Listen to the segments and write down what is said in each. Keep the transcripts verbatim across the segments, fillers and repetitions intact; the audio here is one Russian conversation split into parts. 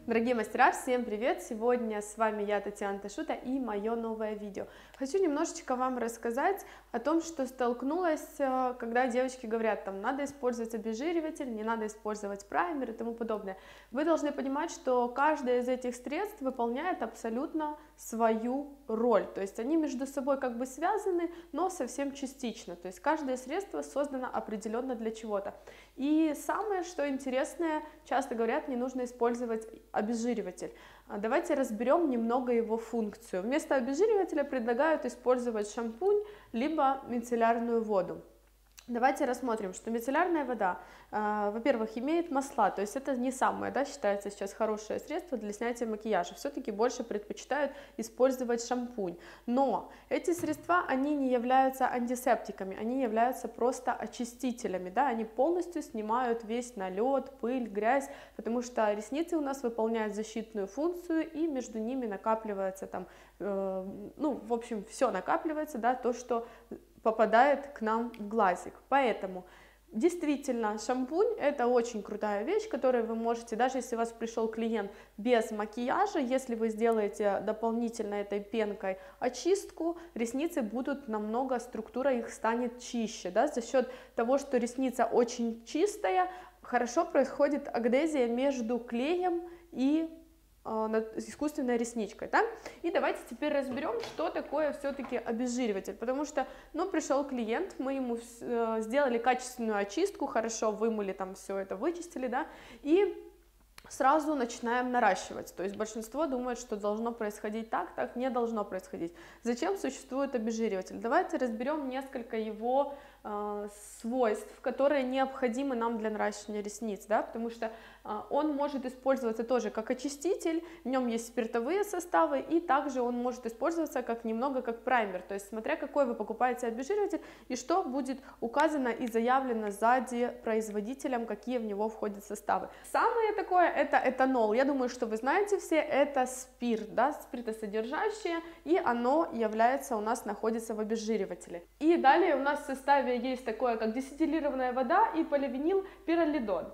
Дорогие мастера, всем привет! Сегодня с вами я, Татьяна Ташута, и мое новое видео. Хочу немножечко вам рассказать о том, что столкнулась, когда девочки говорят, там, надо использовать обезжириватель, не надо использовать праймер и тому подобное. Вы должны понимать, что каждое из этих средств выполняет абсолютно свою роль, то есть они между собой как бы связаны, но совсем частично, то есть каждое средство создано определенно для чего-то. И самое, что интересное, часто говорят, не нужно использовать обезжириватель. Давайте разберем немного его функцию. Вместо обезжиривателя предлагают использовать шампунь либо мицеллярную воду. Давайте рассмотрим, что мицеллярная вода, э, во-первых, имеет масла, то есть это не самое, да, считается сейчас хорошее средство для снятия макияжа, все-таки больше предпочитают использовать шампунь. Но эти средства, они не являются антисептиками, они являются просто очистителями, да, они полностью снимают весь налет, пыль, грязь, потому что ресницы у нас выполняют защитную функцию, и между ними накапливается там, э, ну, в общем, все накапливается, да, то, что попадает к нам в глазик. Поэтому действительно шампунь — это очень крутая вещь, которую вы можете, даже если у вас пришел клиент без макияжа, если вы сделаете дополнительно этой пенкой очистку, ресницы будут намного, структура их станет чище, да, за счет того, что ресница очень чистая, хорошо происходит адгезия между клеем и искусственной ресничкой, да? И давайте теперь разберем, что такое все-таки обезжириватель, потому что, ну, пришел клиент, мы ему сделали качественную очистку, хорошо вымыли там все это, вычистили, да, и сразу начинаем наращивать, то есть большинство думает, что должно происходить так, так не должно происходить. Зачем существует обезжириватель? Давайте разберем несколько его э, свойств, которые необходимы нам для наращивания ресниц, да, потому что э, он может использоваться тоже как очиститель, в нем есть спиртовые составы, и также он может использоваться как немного как праймер, то есть смотря какой вы покупаете обезжириватель и что будет указано и заявлено сзади производителем, какие в него входят составы. Самое такое — это этанол. Я думаю, что вы знаете все, это спирт, да, спиртосодержащее, и оно является у нас, находится в обезжиривателе. И далее у нас в составе есть такое, как дистиллированная вода и поливинилпирролидон.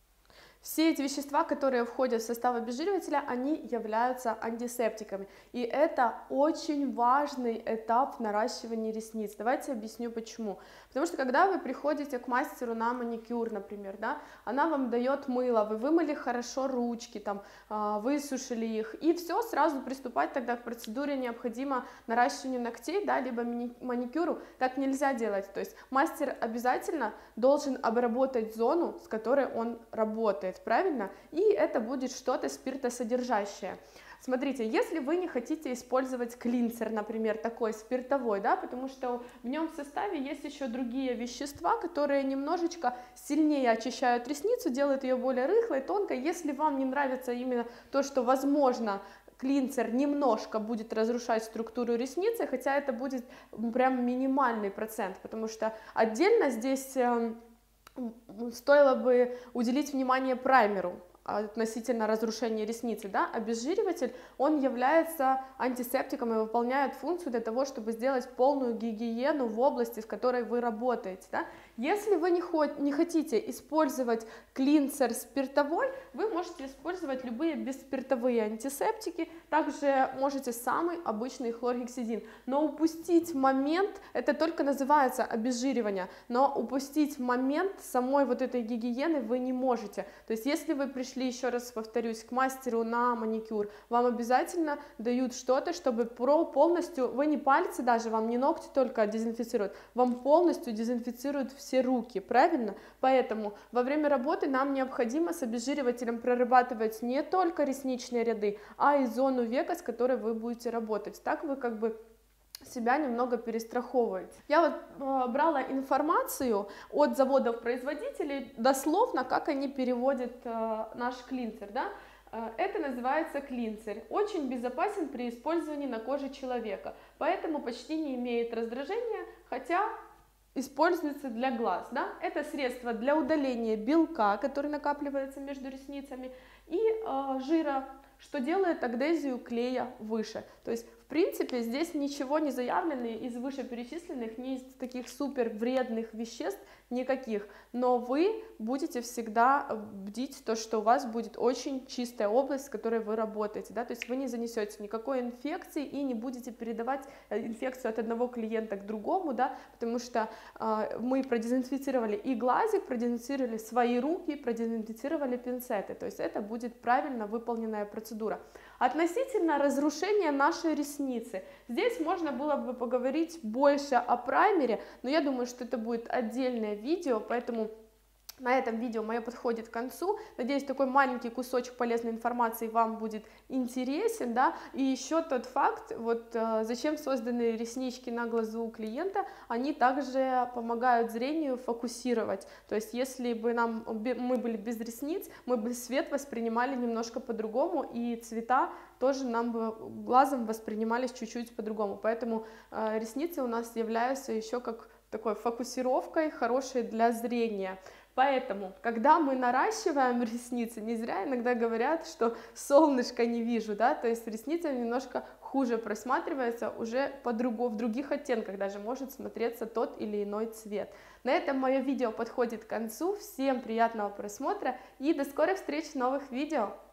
Все эти вещества, которые входят в состав обезжиривателя, они являются антисептиками. И это очень важный этап наращивания ресниц. Давайте объясню почему. Потому что когда вы приходите к мастеру на маникюр, например, да, она вам дает мыло, вы вымыли хорошо ручки, там, высушили их, и все, сразу приступать тогда к процедуре необходимо наращиванию ногтей, да, либо маникюру. Так нельзя делать. То есть мастер обязательно должен обработать зону, с которой он работает, правильно? И это будет что-то спиртосодержащее. Смотрите, если вы не хотите использовать клинсер, например, такой спиртовой, да, потому что в нем в составе есть еще другие вещества, которые немножечко сильнее очищают ресницу, делают ее более рыхлой, тонкой. Если вам не нравится именно то, что, возможно, клинсер немножко будет разрушать структуру ресницы, хотя это будет прям минимальный процент, потому что отдельно здесь стоило бы уделить внимание праймеру относительно разрушения ресницы, да, обезжириватель, он является антисептиком и выполняет функцию для того, чтобы сделать полную гигиену в области, в которой вы работаете, да. Если вы не, не хотите использовать клинсер спиртовой, вы можете использовать любые бесспиртовые антисептики, также можете самый обычный хлоргексидин, но упустить момент, это только называется обезжиривание, но упустить момент самой вот этой гигиены вы не можете, то есть если вы пришли, еще раз повторюсь, к мастеру на маникюр, вам обязательно дают что-то, чтобы про полностью, вы не пальцы даже, вам не ногти только дезинфицируют, вам полностью дезинфицируют все руки, правильно? Поэтому во время работы нам необходимо с обезжиривателем прорабатывать не только ресничные ряды, а и зону века, с которой вы будете работать. Так вы как бы себя немного перестраховываете. Я вот э, брала информацию от заводов-производителей, дословно, как они переводят э, наш клинсер, да? Э, это называется клинсер. Очень безопасен при использовании на коже человека, поэтому почти не имеет раздражения, хотя используется для глаз, да? Это средство для удаления белка, который накапливается между ресницами, и э, жира, что делает адгезию клея выше. То есть в принципе, здесь ничего не заявлено из вышеперечисленных, ни из таких супер вредных веществ, никаких, но вы будете всегда бдить то, что у вас будет очень чистая область, с которой вы работаете, да, то есть вы не занесете никакой инфекции и не будете передавать инфекцию от одного клиента к другому, да, потому что э, мы продезинфицировали и глазик, продезинфицировали свои руки, продезинфицировали пинцеты, то есть это будет правильно выполненная процедура. Относительно разрушения нашей ресницы, здесь можно было бы поговорить больше о праймере, но я думаю, что это будет отдельное видео, поэтому на этом видео мое подходит к концу. Надеюсь, такой маленький кусочек полезной информации вам будет интересен, да, и еще тот факт, вот э, зачем созданы реснички на глазу у клиента, они также помогают зрению фокусировать, то есть если бы нам, мы были без ресниц, мы бы свет воспринимали немножко по-другому, и цвета тоже нам бы глазом воспринимались чуть-чуть по-другому, поэтому э, ресницы у нас являются еще как такой фокусировкой, хорошей для зрения. Поэтому, когда мы наращиваем ресницы, не зря иногда говорят, что солнышко не вижу, да, то есть ресницы немножко хуже просматриваются, уже по-другому, в других оттенках даже может смотреться тот или иной цвет. На этом мое видео подходит к концу, всем приятного просмотра и до скорых встреч в новых видео!